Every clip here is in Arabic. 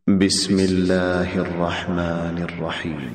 بسم الله الرحمن الرحيم.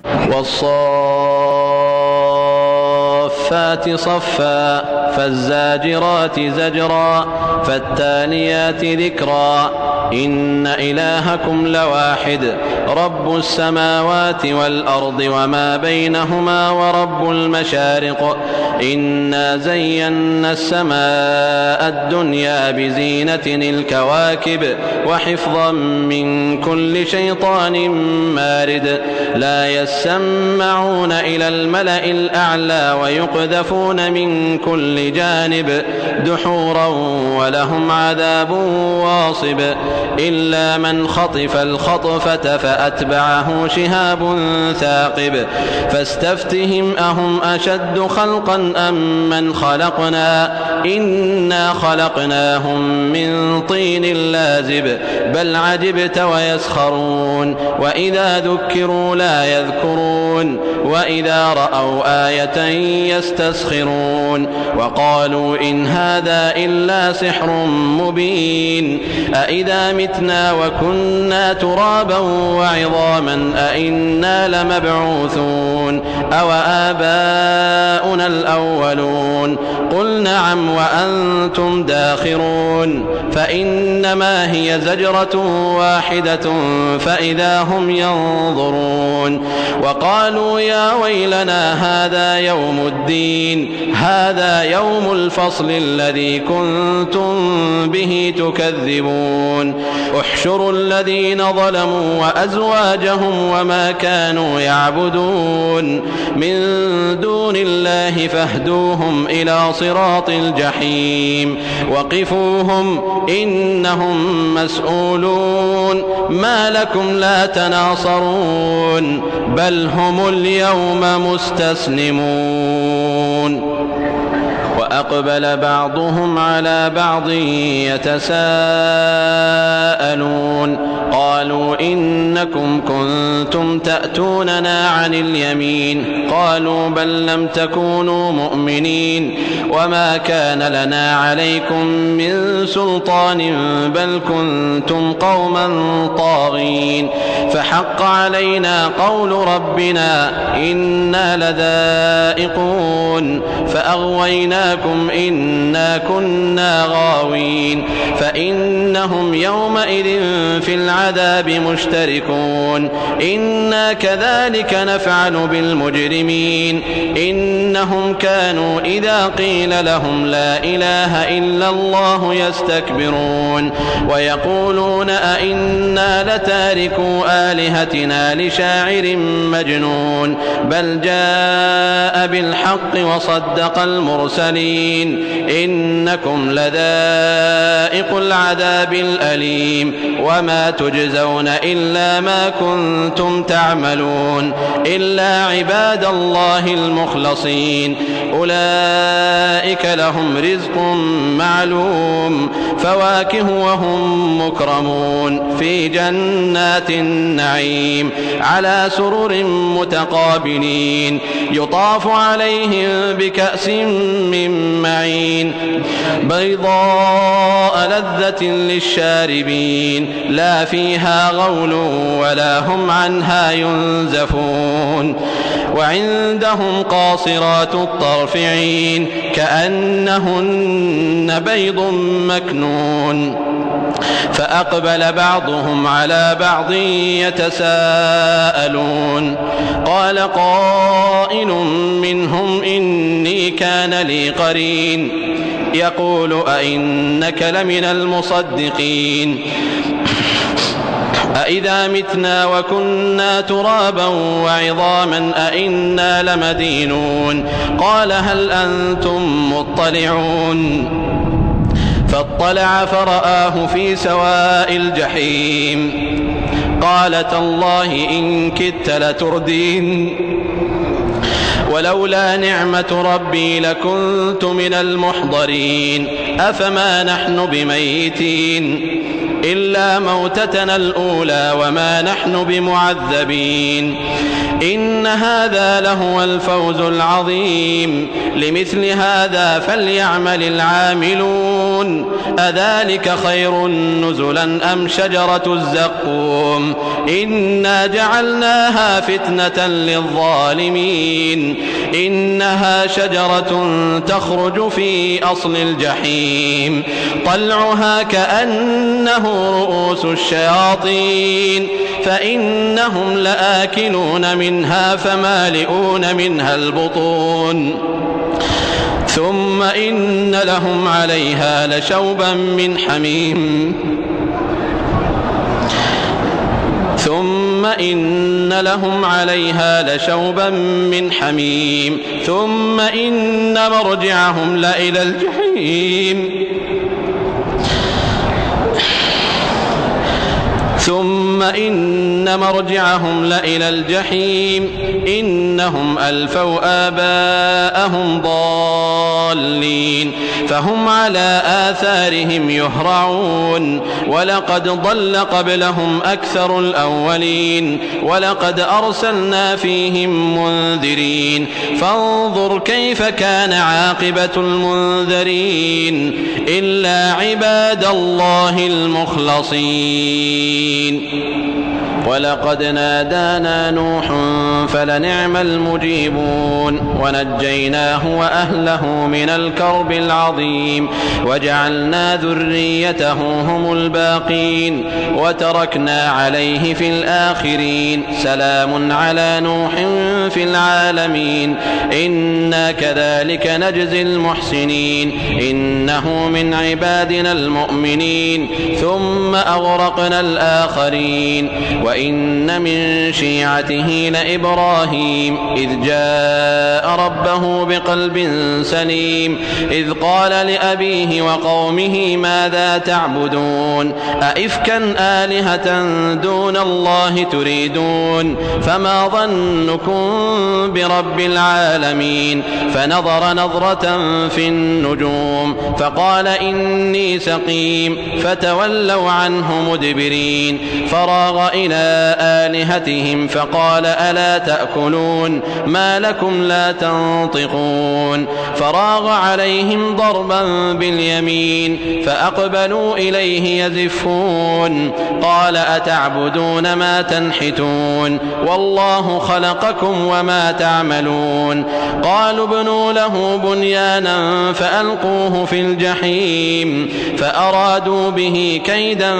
والصافات صفا فالزاجرات زجرا فالتاليات ذكرا إن إلهكم لواحد رب السماوات والأرض وما بينهما ورب المشارق إنا زينا السماء الدنيا بزينة الكواكب وحفظا من كل شيطان مارد لا يسمعون إلى الملأ الأعلى ويقذفون من كل جانب دحورا ولهم عذاب واصب إلا من خطف الخطفة فأتبعه شهاب ثاقب فاستفتهم أهم أشد خلقا أم من خلقنا إنا خلقناهم من طين لازب بل عجبت ويسخرون وإذا ذكروا لا يذكرون وإذا رأوا آية يستسخرون وقالوا إن هذا إلا سحر مبين أإذا متنا وكنا ترابا وعظاما أإنا لمبعوثون أو آباؤنا الأولون قل نعم وأنتم داخرون فإنما هي زجرة واحدة فإذا هم ينظرون وقالوا يا ويلنا هذا يوم الدين هذا يوم الفصل الذي كنتم به تكذبون احشروا الذين ظلموا وأزواجهم وما كانوا يعبدون من دون الله فاهدوهم إلى صراط الجحيم وقفوهم إنهم مسؤولون ما لكم لا تناصرون بل هم اليوم مستسلمون وأقبل بعضهم على بعض يتساءلون قالوا إنكم كنتم تأتوننا عن اليمين قالوا بل لم تكونوا مؤمنين وما كان لنا عليكم من سلطان بل كنتم قوما طاغين فحق علينا قول ربنا إنا لذائقون فأغويناكم إنا كنا غاوين فإنهم يومئذ في العذاب مشتركون إنا كذلك نفعل بالمجرمين إنهم كانوا إذا قيل لهم لا إله إلا الله يستكبرون ويقولون أئنا لتاركوا آلهتنا لشاعر مجنون بل جاء بالحق وصدق المرسلين إنكم لذائق العذاب الأليم وما تجزون إلا ما كنتم تعملون إلا عباد الله المخلصين أولئك لهم رزق معلوم فواكه وهم مكرمون في جنات النعيم على سرر متقابلين يطاف عليهم بكأس من معين بيضاء لذة للشاربين لا فيها غول ولا هم عنها ينزفون وعندهم قاصرات الطرف عين كأنهن بيض مكنون فأقبل بعضهم على بعض يتساءلون قال قائل منهم إني كان لي قرين يقول أئنك لمن المصدقين أإذا متنا وكنا ترابا وعظاما أئنا لمدينون قال هل أنتم مطلعون فاطلع فرآه في سواء الجحيم قال تالله إن كدت لتردين ولولا نعمة ربي لكنت من المحضرين أفما نحن بميتين إلا موتتنا الأولى وما نحن بمعذبين إن هذا لهو الفوز العظيم لمثل هذا فليعمل العاملون يعملون أذلك خير نزلا أم شجرة الزقوم إنا جعلناها فتنة للظالمين إنها شجرة تخرج في أصل الجحيم طلعها كأنه رؤوس الشياطين فإنهم لآكلون منها فمالئون منها البطون ثم إن لهم عليها لشوبا من حميم ثم إن لهم عليها لشوبا من حميم ثم إن مرجعهم لإلى الجحيم ثم إن مرجعهم لإلى الجحيم إنهم ألفوا آباءهم ضالين فهم على آثارهم يهرعون ولقد ضل قبلهم أكثر الأولين ولقد أرسلنا فيهم منذرين فانظر كيف كان عاقبة المنذرين إلا عباد الله المخلصين ولقد نادانا نوح فلنعم المجيبون ونجيناه وأهله من الكرب العظيم وجعلنا ذريته هم الباقين وتركنا عليه في الآخرين سلام على نوح في العالمين إنا كذلك نجزي المحسنين إنه من عبادنا المؤمنين ثم أغرقنا الآخرين وإن من شيعته لإبراهيم إذ جاء ربه بقلب سليم إذ قال لأبيه وقومه ماذا تعبدون أئفكا آلهة دون الله تريدون فما ظنكم برب العالمين فنظر نظرة في النجوم فقال إني سقيم فتولوا عنه مدبرين فراغ إلى آلهتهم فقال ألا تأكلون ما لكم لا تنطقون فراغ عليهم ضربا باليمين فأقبلوا إليه يزفون قال أتعبدون ما تنحتون والله خلقكم وما تعملون قالوا ابنوا له بنيانا فألقوه في الجحيم فأرادوا به كيدا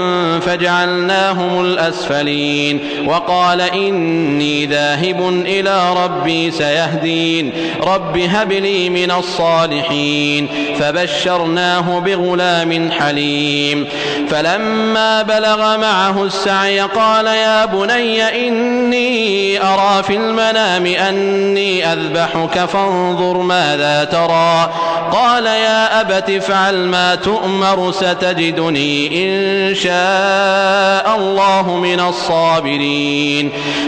فجعلناهم الأسفلين وقال إني ذاهب إلى ربي سيهدين رب هب لي من الصالحين فبشرناه بغلام حليم فلما بلغ معه السعي قال يا بني إني أرى في المنام أني أذبحك فانظر ماذا ترى قال يا أبت افعل ما تؤمر ستجدني إن شاء الله من الصابرين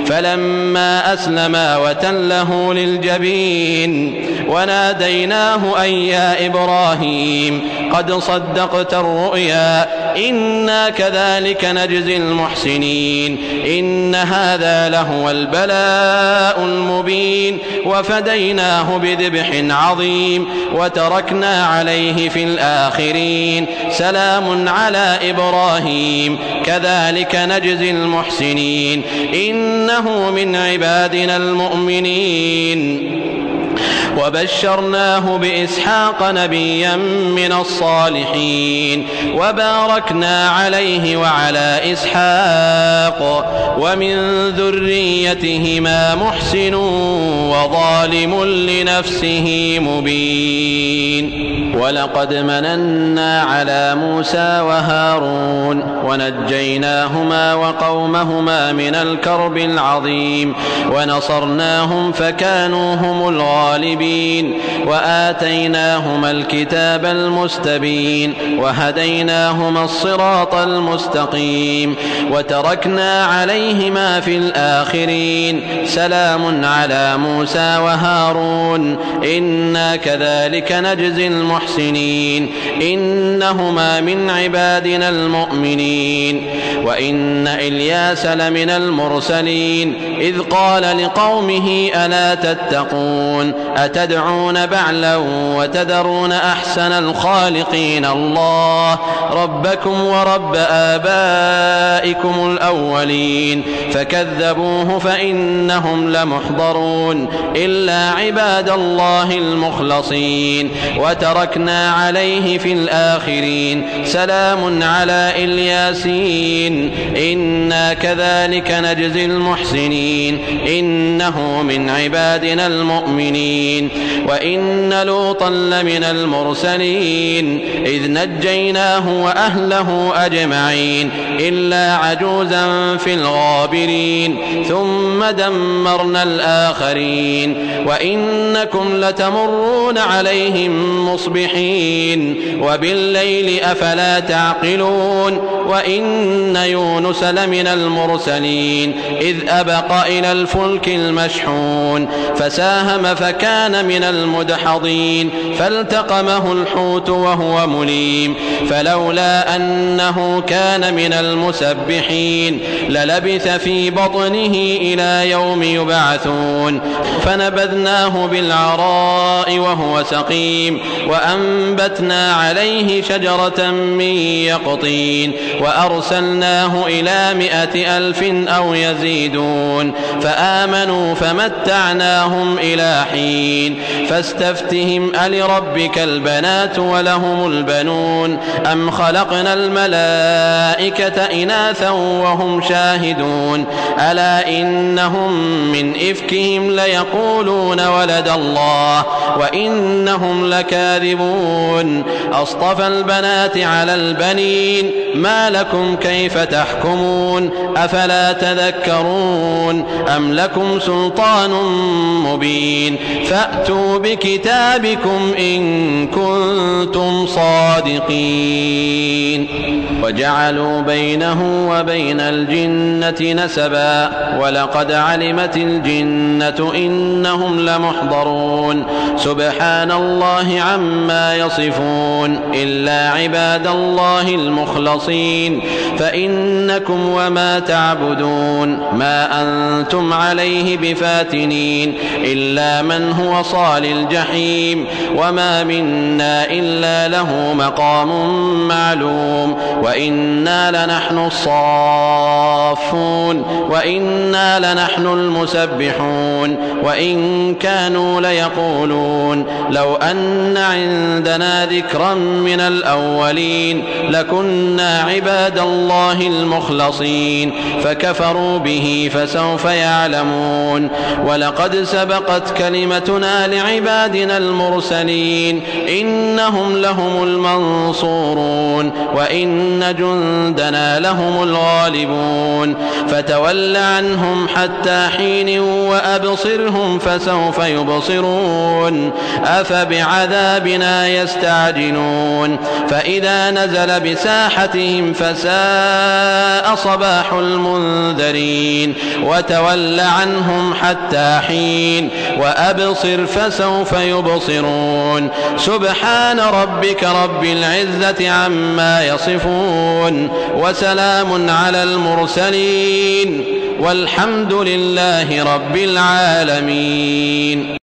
فلما أسلما وتله للجبين وناديناه أن يا إبراهيم قد صدقت الرؤيا إنا كذلك نجزي المحسنين إن هذا لهو البلاء المبين وفديناه بذبح عظيم وتركنا عليه في الآخرين سلام على إبراهيم كذلك نجزي المحسنين إنه من عبادنا المؤمنين وبشرناه بإسحاق نبيا من الصالحين وباركنا عليه وعلى إسحاق ومن ذريتهما محسن وظالم لنفسه مبين ولقد مننا على موسى وهارون ونجيناهما وقومهما من الكرب العظيم ونصرناهم فكانوا هم الغالبين وآتيناهما الكتاب المستبين وهديناهما الصراط المستقيم وتركنا عليه عليهما في الآخرين سلام على موسى وهارون إنا كذلك نجزي المحسنين إنهما من عبادنا المؤمنين. وإن إلياس لمن المرسلين إذ قال لقومه ألا تتقون أتدعون بعلا وتذرون أحسن الخالقين الله ربكم ورب آبائكم الأولين فكذبوه فإنهم لمحضرون إلا عباد الله المخلصين وتركنا عليه في الآخرين سلام على الياسين إنا كذلك نجزي المحسنين إنه من عبادنا المؤمنين. وإن لوطا لمن المرسلين إذ نجيناه وأهله أجمعين إلا عجوزا في الغابرين ثم دمرنا الآخرين وإنكم لتمرون عليهم مصبحين وبالليل أفلا تعقلون. وإن يونس لمن المرسلين إذ أبق إلى الفلك المشحون فساهم فكان من المدحضين فالتقمه الحوت وهو مليم فلولا أنه كان من المسبحين للبث في بطنه إلى يوم يبعثون فنبذناه بالعراء وهو سقيم وأنبتنا عليه شجرة من يقطين وأرسلناه إلى 100,000 أو يزيدون فآمنوا فمتعناهم إلى حين فاستفتهم ألربك البنات ولهم البنون أم خلقنا الملائكة إناثا وهم شاهدون ألا إنهم من إفكهم ليقولون ولد الله وإنهم لكاذبون أصطفى البنات على البنين ما لكم كيف تحكمون أفلا تذكرون أم لكم سلطان مبين فأتوا بكتابكم إن كنتم صادقين. وجعلوا بينه وبين الجنة نسبا ولقد علمت الجنة إنهم لمحضرون سبحان الله عما يصفون إلا عباد الله المخلصين فإنكم وما تعبدون ما أنتم عليه بفاتنين إلا من هو صال الجحيم وما منا إلا له مقام معلوم وإنا لنحن الصافون وإنا لنحن المسبحون. وإن كانوا ليقولون لو أن عندنا ذكرا من الأولين لكنا عباد الله المخلصين فكفروا به فسوف يعلمون. ولقد سبقت كلمتنا لعبادنا المرسلين إنهم لهم المنصورون وإن جندنا لهم الغالبون فتول عنهم حتى حين وأبصرهم فسوف يبصرون أفبعذابنا يستعجلون فإذا نزل بساحتهم فساء صباح المنذرين وتول عنهم حتى حين وأبصر فسوف يبصرون سبحان ربك رب العزة عما يصفون وسلام على المرسلين والحمد لله رب العالمين.